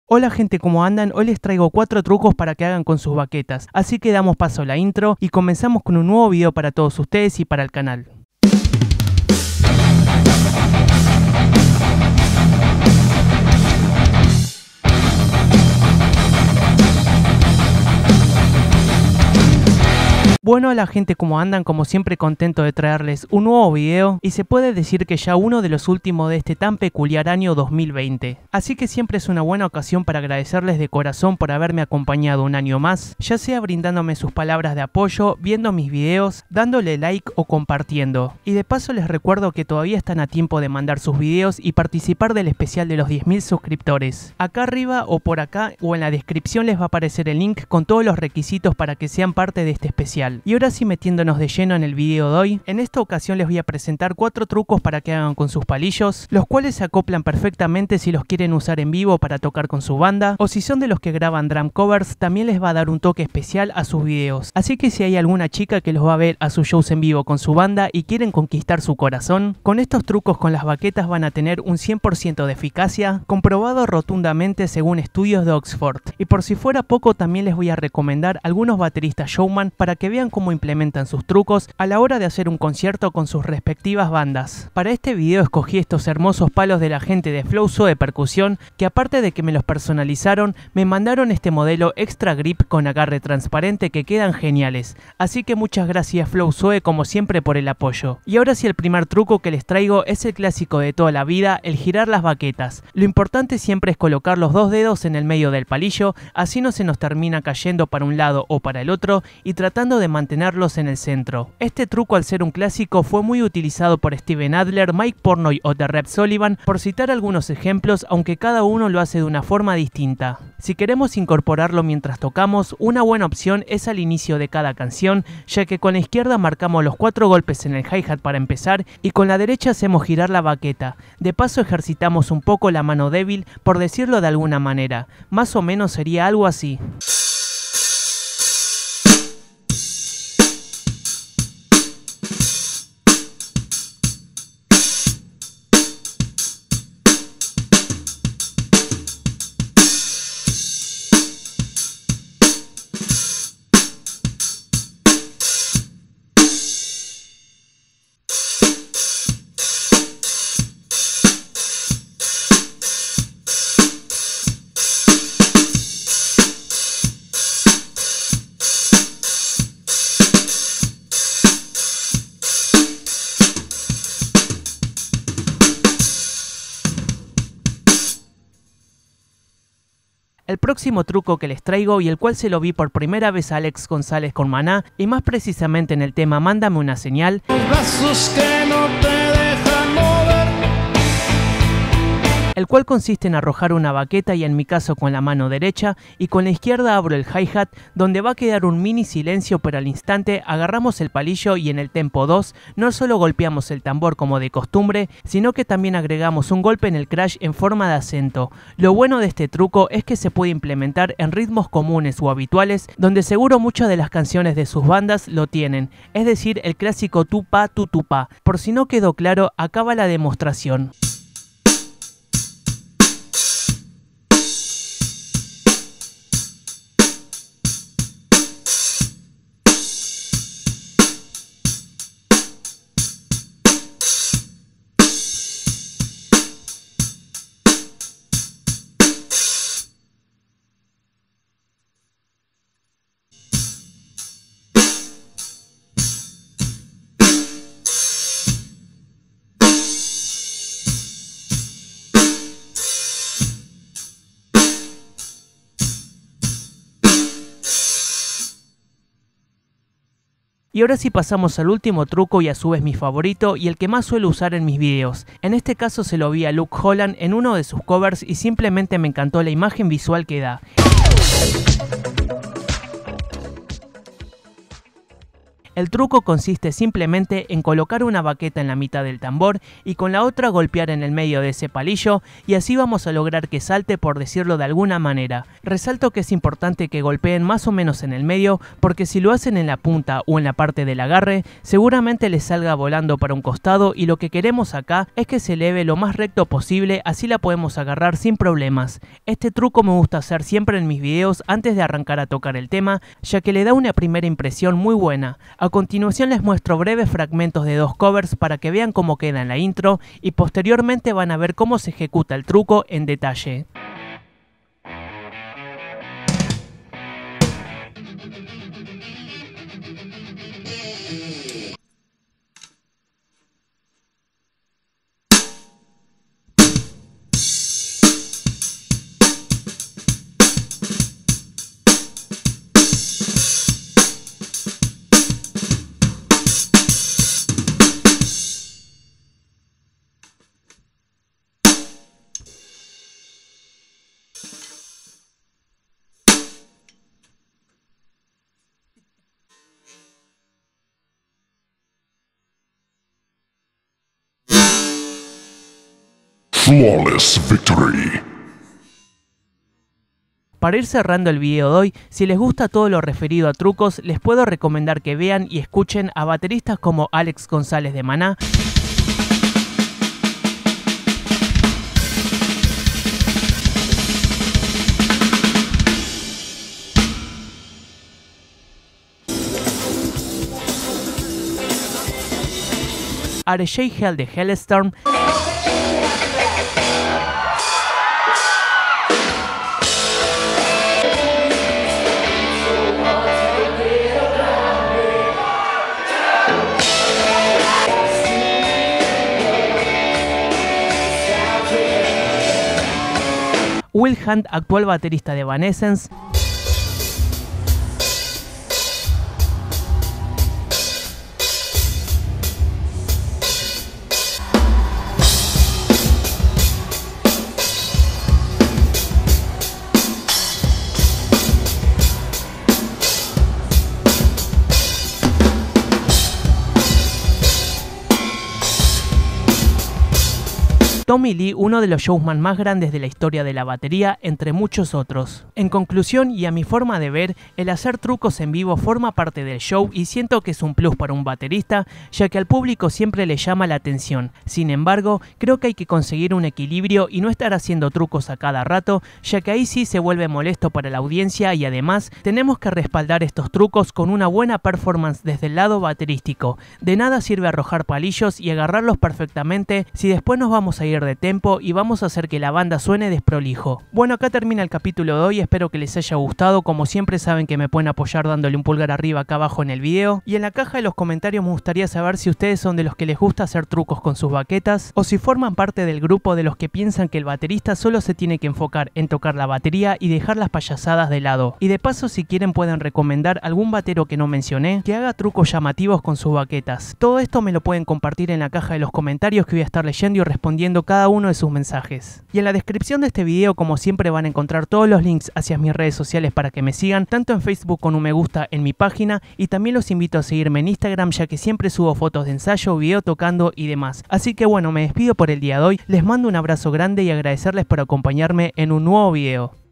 Hola gente, ¿cómo andan? Hoy les traigo 4 trucos para que hagan con sus baquetas. Así que damos paso a la intro y comenzamos con un nuevo video para todos ustedes y para el canal. Bueno, la gente, ¿cómo andan? Como siempre, contento de traerles un nuevo video y se puede decir que ya uno de los últimos de este tan peculiar año 2020. Así que siempre es una buena ocasión para agradecerles de corazón por haberme acompañado un año más, ya sea brindándome sus palabras de apoyo, viendo mis videos, dándole like o compartiendo. Y de paso les recuerdo que todavía están a tiempo de mandar sus videos y participar del especial de los 10.000 suscriptores. Acá arriba o por acá o en la descripción les va a aparecer el link con todos los requisitos para que sean parte de este especial. Y ahora sí, metiéndonos de lleno en el video de hoy, en esta ocasión les voy a presentar 4 trucos para que hagan con sus palillos, los cuales se acoplan perfectamente si los quieren usar en vivo para tocar con su banda, o si son de los que graban drum covers, también les va a dar un toque especial a sus videos. Así que si hay alguna chica que los va a ver a sus shows en vivo con su banda y quieren conquistar su corazón, con estos trucos con las baquetas van a tener un 100% de eficacia, comprobado rotundamente según estudios de Oxford. Y por si fuera poco, también les voy a recomendar algunos bateristas showman para que vean cómo implementan sus trucos a la hora de hacer un concierto con sus respectivas bandas. Para este video escogí estos hermosos palos de la gente de Flow Zoe Percusión, que aparte de que me los personalizaron, me mandaron este modelo extra grip con agarre transparente que quedan geniales. Así que muchas gracias Flow Zoe como siempre por el apoyo. Y ahora sí, el primer truco que les traigo es el clásico de toda la vida, el girar las baquetas. Lo importante siempre es colocar los 2 dedos en el medio del palillo, así no se nos termina cayendo para un lado o para el otro, y tratando de mantenerlos en el centro. Este truco, al ser un clásico, fue muy utilizado por Steven Adler, Mike Portnoy o The Rep Sullivan, por citar algunos ejemplos, aunque cada uno lo hace de una forma distinta. Si queremos incorporarlo mientras tocamos, una buena opción es al inicio de cada canción, ya que con la izquierda marcamos los 4 golpes en el hi-hat para empezar y con la derecha hacemos girar la baqueta. De paso ejercitamos un poco la mano débil, por decirlo de alguna manera. Más o menos sería algo así. El próximo truco que les traigo, y el cual se lo vi por primera vez a Alex González con Maná, y más precisamente en el tema Mándame una señal, el cual consiste en arrojar una baqueta, y en mi caso con la mano derecha, y con la izquierda abro el hi-hat, donde va a quedar un mini silencio, pero al instante agarramos el palillo y en el tempo 2 no solo golpeamos el tambor como de costumbre, sino que también agregamos un golpe en el crash en forma de acento. Lo bueno de este truco es que se puede implementar en ritmos comunes o habituales, donde seguro muchas de las canciones de sus bandas lo tienen, es decir, el clásico tu pa tu pa. Por si no quedó claro, acá va la demostración. Y ahora sí pasamos al último truco, y a su vez mi favorito y el que más suelo usar en mis videos. En este caso se lo vi a Luke Holland en uno de sus covers y simplemente me encantó la imagen visual que da. El truco consiste simplemente en colocar una baqueta en la mitad del tambor y con la otra golpear en el medio de ese palillo, y así vamos a lograr que salte, por decirlo de alguna manera. Resalto que es importante que golpeen más o menos en el medio, porque si lo hacen en la punta o en la parte del agarre, seguramente les salga volando para un costado, y lo que queremos acá es que se eleve lo más recto posible, así la podemos agarrar sin problemas. Este truco me gusta hacer siempre en mis videos antes de arrancar a tocar el tema, ya que le da una primera impresión muy buena. A continuación les muestro breves fragmentos de 2 covers para que vean cómo queda en la intro, y posteriormente van a ver cómo se ejecuta el truco en detalle. Flawless victory. Para ir cerrando el video de hoy, si les gusta todo lo referido a trucos, les puedo recomendar que vean y escuchen a bateristas como Alex González de Maná, RJ Hell de Hellstorm, Will Hunt, actual baterista de Evanescence, Tommy Lee, uno de los showman más grandes de la historia de la batería, entre muchos otros. En conclusión, y a mi forma de ver, el hacer trucos en vivo forma parte del show y siento que es un plus para un baterista, ya que al público siempre le llama la atención. Sin embargo, creo que hay que conseguir un equilibrio y no estar haciendo trucos a cada rato, ya que ahí sí se vuelve molesto para la audiencia, y además tenemos que respaldar estos trucos con una buena performance desde el lado baterístico. De nada sirve arrojar palillos y agarrarlos perfectamente si después nos vamos a ir de tempo y vamos a hacer que la banda suene desprolijo. Bueno, acá termina el capítulo de hoy, espero que les haya gustado. Como siempre saben que me pueden apoyar dándole un pulgar arriba acá abajo en el video, y en la caja de los comentarios me gustaría saber si ustedes son de los que les gusta hacer trucos con sus baquetas, o si forman parte del grupo de los que piensan que el baterista solo se tiene que enfocar en tocar la batería y dejar las payasadas de lado. Y de paso, si quieren, pueden recomendar algún batero que no mencioné que haga trucos llamativos con sus baquetas. Todo esto me lo pueden compartir en la caja de los comentarios, que voy a estar leyendo y respondiendo cada uno de sus mensajes. Y en la descripción de este video, como siempre, van a encontrar todos los links hacia mis redes sociales para que me sigan, tanto en Facebook con un me gusta en mi página, y también los invito a seguirme en Instagram, ya que siempre subo fotos de ensayo, video tocando y demás. Así que bueno, me despido por el día de hoy, les mando un abrazo grande y agradecerles por acompañarme en un nuevo video.